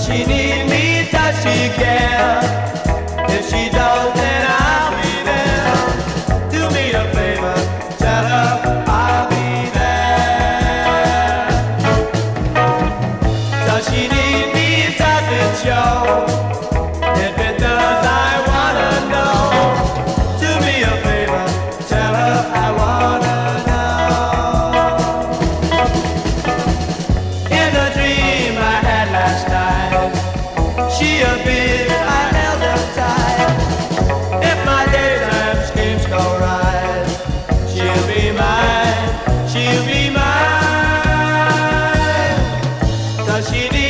Does she need me? Does she care? If she don't, then I'll be there. Do me a favor, tell her I'll be there. Does she need me? Does it show? If it does, I wanna know. Do me a favor, tell her I wanna know. In a dream I had last night, she appeared, I held her tight. If my daytime schemes go right, she'll be mine, she'll be mine. Does she need